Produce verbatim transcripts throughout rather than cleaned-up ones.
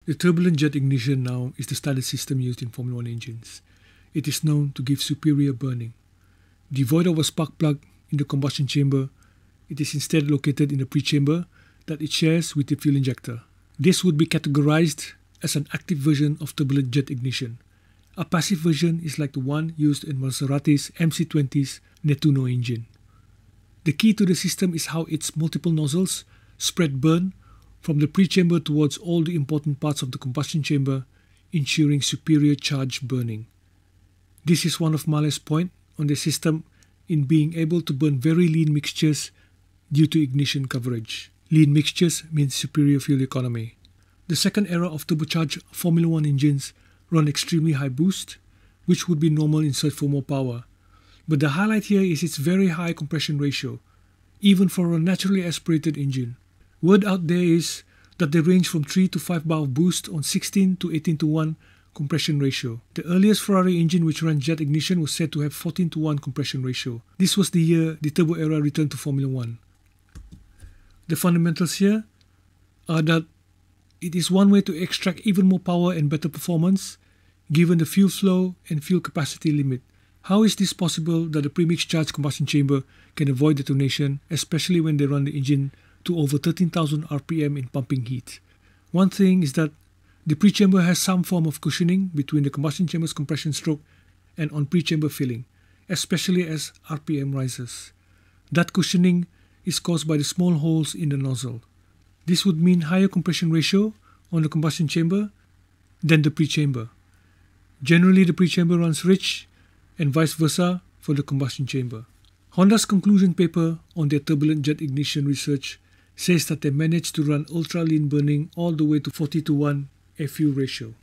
The turbulent jet ignition now is the standard system used in Formula One engines. It is known to give superior burning. Devoid of a spark plug in the combustion chamber, it is instead located in the pre-chamber that it shares with the fuel injector. This would be categorized as an active version of turbulent jet ignition. A passive version is like the one used in Maserati's M C twenty's Nettuno engine. The key to the system is how its multiple nozzles spread burn from the pre-chamber towards all the important parts of the combustion chamber, ensuring superior charge burning. This is one of Maele's points on the system in being able to burn very lean mixtures due to ignition coverage. Lean mixtures means superior fuel economy. The second era of turbocharged Formula One engines run extremely high boost, which would be normal in search for more power. But the highlight here is its very high compression ratio, even for a naturally aspirated engine. Word out there is that they range from three to five bar of boost on sixteen to eighteen to one compression ratio. The earliest Ferrari engine which ran jet ignition was said to have fourteen to one compression ratio. This was the year the turbo era returned to Formula One. The fundamentals here are that it is one way to extract even more power and better performance given the fuel flow and fuel capacity limit. How is this possible that the premix charged combustion chamber can avoid detonation, especially when they run the engine to over thirteen thousand R P M in pumping heat? One thing is that the pre-chamber has some form of cushioning between the combustion chamber's compression stroke and on pre-chamber filling, especially as R P M rises. That cushioning is caused by the small holes in the nozzle. This would mean higher compression ratio on the combustion chamber than the pre-chamber. Generally, the pre-chamber runs rich and vice versa for the combustion chamber. Honda's conclusion paper on their turbulent jet ignition research says that they managed to run ultra-lean burning all the way to forty to one air-fuel ratio.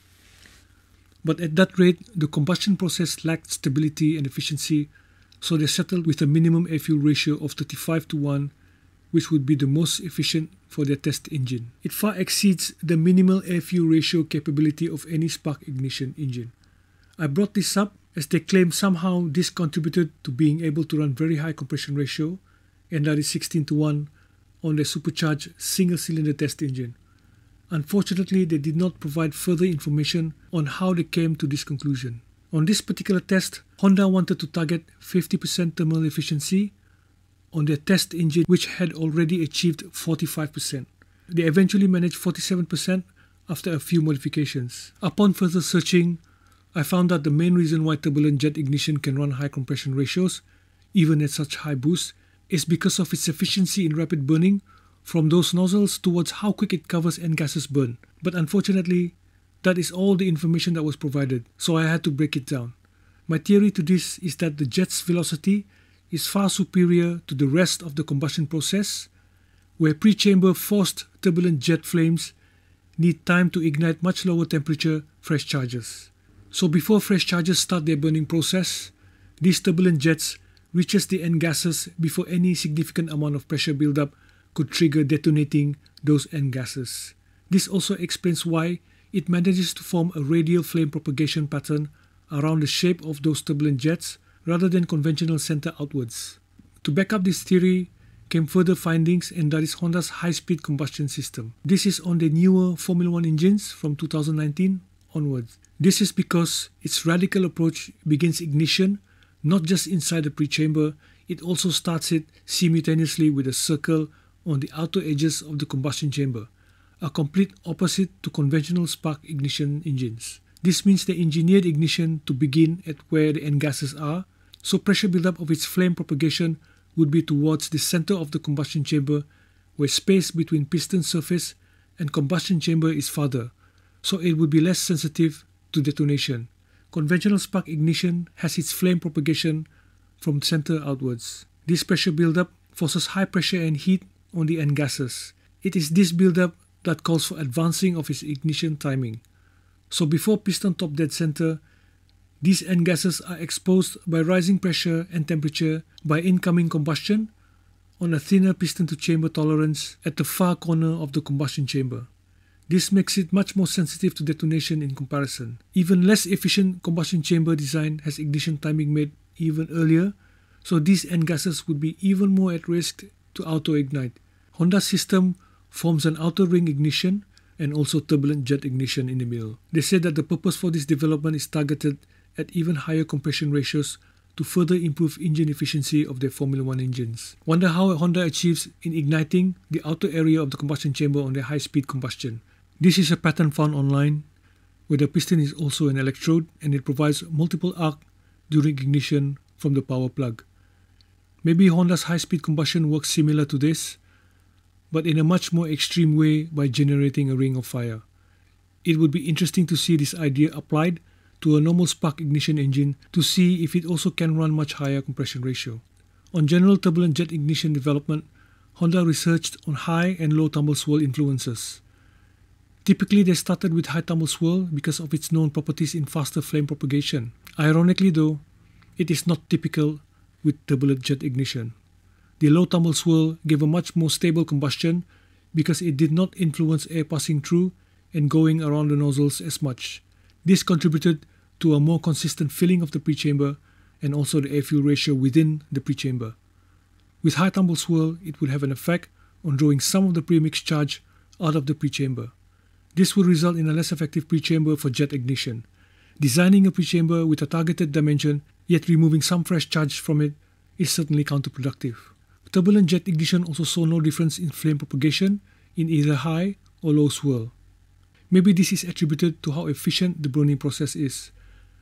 But at that rate, the combustion process lacked stability and efficiency, so they settled with a minimum air-fuel ratio of thirty-five to one, which would be the most efficient for their test engine. It far exceeds the minimal air-fuel ratio capability of any spark ignition engine. I brought this up as they claim somehow this contributed to being able to run very high compression ratio, and that is sixteen to one, on their supercharged single-cylinder test engine. Unfortunately, they did not provide further information on how they came to this conclusion. On this particular test, Honda wanted to target fifty percent thermal efficiency on their test engine, which had already achieved forty-five percent. They eventually managed forty-seven percent after a few modifications. Upon further searching, I found that the main reason why turbulent jet ignition can run high compression ratios, even at such high boosts, is because of its efficiency in rapid burning from those nozzles towards how quick it covers and gases burn. But unfortunately, that is all the information that was provided, so I had to break it down. My theory to this is that the jet's velocity is far superior to the rest of the combustion process, where pre-chamber forced turbulent jet flames need time to ignite much lower temperature fresh charges. So before fresh charges start their burning process, these turbulent jets reaches the end gases before any significant amount of pressure buildup could trigger detonating those end gases. This also explains why it manages to form a radial flame propagation pattern around the shape of those turbulent jets rather than conventional center outwards. To back up this theory came further findings, and that is Honda's high-speed combustion system. This is on the newer Formula One engines from two thousand nineteen onwards. This is because its radical approach begins ignition not just inside the pre-chamber, it also starts it simultaneously with a circle on the outer edges of the combustion chamber, a complete opposite to conventional spark ignition engines. This means they engineered ignition to begin at where the end gases are, so pressure buildup of its flame propagation would be towards the center of the combustion chamber, where space between piston surface and combustion chamber is farther, so it would be less sensitive to detonation. Conventional spark ignition has its flame propagation from center outwards. This pressure buildup forces high pressure and heat on the end gases. It is this buildup that calls for advancing of its ignition timing. So before piston top dead center, these end gases are exposed by rising pressure and temperature by incoming combustion on a thinner piston to chamber tolerance at the far corner of the combustion chamber. This makes it much more sensitive to detonation in comparison. Even less efficient combustion chamber design has ignition timing made even earlier, so these end gases would be even more at risk to auto-ignite. Honda's system forms an outer ring ignition and also turbulent jet ignition in the middle. They said that the purpose for this development is targeted at even higher compression ratios to further improve engine efficiency of their Formula One engines. Wonder how Honda achieves in igniting the outer area of the combustion chamber on their high-speed combustion. This is a pattern found online, where the piston is also an electrode and it provides multiple arc during ignition from the power plug. Maybe Honda's high-speed combustion works similar to this, but in a much more extreme way by generating a ring of fire. It would be interesting to see this idea applied to a normal spark ignition engine to see if it also can run much higher compression ratio. On general turbulent jet ignition development, Honda researched on high and low tumble swirl influences. Typically, they started with high tumble swirl because of its known properties in faster flame propagation. Ironically though, it is not typical with turbulent jet ignition. The low tumble swirl gave a much more stable combustion because it did not influence air passing through and going around the nozzles as much. This contributed to a more consistent filling of the pre-chamber and also the air-fuel ratio within the pre-chamber. With high tumble swirl, it would have an effect on drawing some of the premixed charge out of the pre-chamber. This would result in a less effective pre-chamber for jet ignition. Designing a pre-chamber with a targeted dimension, yet removing some fresh charge from it, is certainly counterproductive. Turbulent jet ignition also saw no difference in flame propagation in either high or low swirl. Maybe this is attributed to how efficient the burning process is.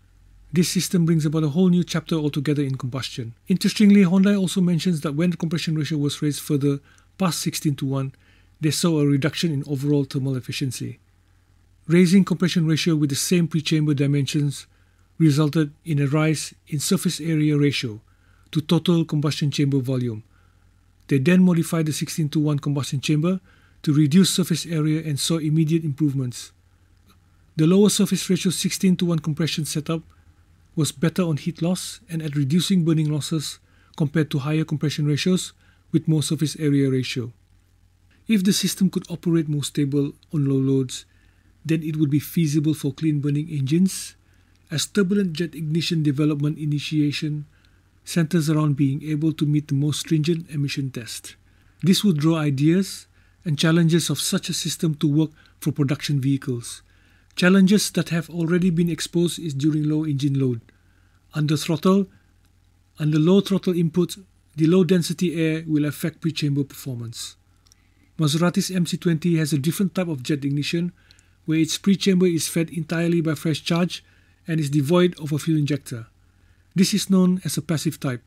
This system brings about a whole new chapter altogether in combustion. Interestingly, Honda also mentions that when the compression ratio was raised further past sixteen to one, they saw a reduction in overall thermal efficiency. Raising compression ratio with the same pre-chamber dimensions resulted in a rise in surface area ratio to total combustion chamber volume. They then modified the sixteen to one combustion chamber to reduce surface area and saw immediate improvements. The lower surface ratio sixteen to one compression setup was better on heat loss and at reducing burning losses compared to higher compression ratios with more surface area ratio. If the system could operate more stable on low loads, then it would be feasible for clean burning engines, as turbulent jet ignition development initiation centers around being able to meet the most stringent emission test. This would draw ideas and challenges of such a system to work for production vehicles. Challenges that have already been exposed is during low engine load. Under throttle, under low throttle inputs, the low density air will affect pre-chamber performance. Maserati's M C twenty has a different type of jet ignition where its pre-chamber is fed entirely by fresh charge and is devoid of a fuel injector. This is known as a passive type.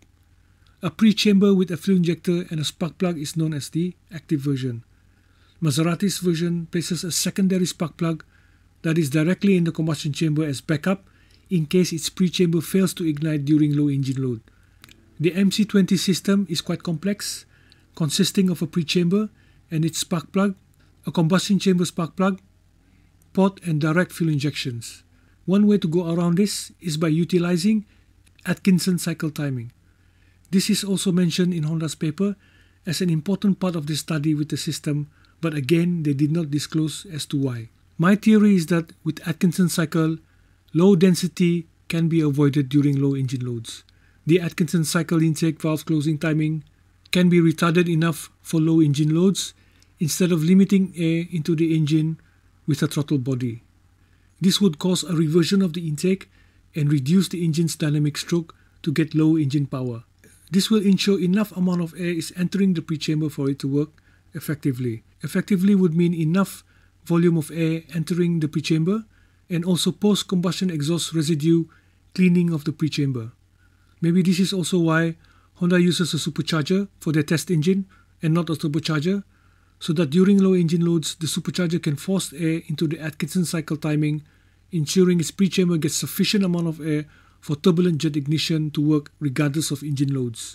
A pre-chamber with a fuel injector and a spark plug is known as the active version. Maserati's version places a secondary spark plug that is directly in the combustion chamber as backup in case its pre-chamber fails to ignite during low engine load. The M C twenty system is quite complex, consisting of a pre-chamber and its spark plug, a combustion chamber spark plug, port and direct fuel injections. One way to go around this is by utilizing Atkinson Cycle timing. This is also mentioned in Honda's paper as an important part of the study with the system, but again they did not disclose as to why. My theory is that with Atkinson Cycle, low density can be avoided during low engine loads. The Atkinson Cycle intake valve closing timing can be retarded enough for low engine loads instead of limiting air into the engine with a throttle body. This would cause a reversion of the intake and reduce the engine's dynamic stroke to get low engine power. This will ensure enough amount of air is entering the pre-chamber for it to work effectively. Effectively would mean enough volume of air entering the pre-chamber and also post-combustion exhaust residue cleaning of the pre-chamber. Maybe this is also why Honda uses a supercharger for their test engine and not a turbocharger, so that during low engine loads, the supercharger can force air into the Atkinson cycle timing, ensuring its pre-chamber gets sufficient amount of air for turbulent jet ignition to work regardless of engine loads.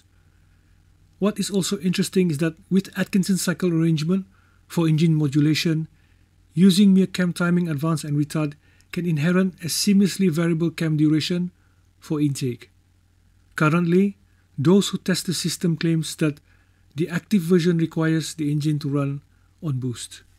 What is also interesting is that with Atkinson cycle arrangement for engine modulation, using mere cam timing advance and retard can inherit a seamlessly variable cam duration for intake. Currently, those who test the system claims that the active version requires the engine to run on boost.